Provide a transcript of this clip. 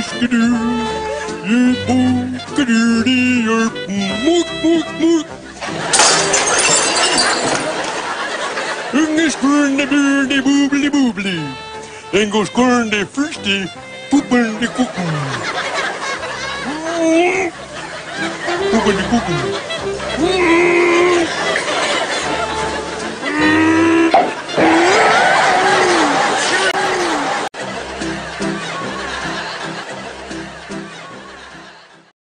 skidoo. Unge skurne bulde bubli bubli. Den går skurne første puppende kukken. Puppende kukken.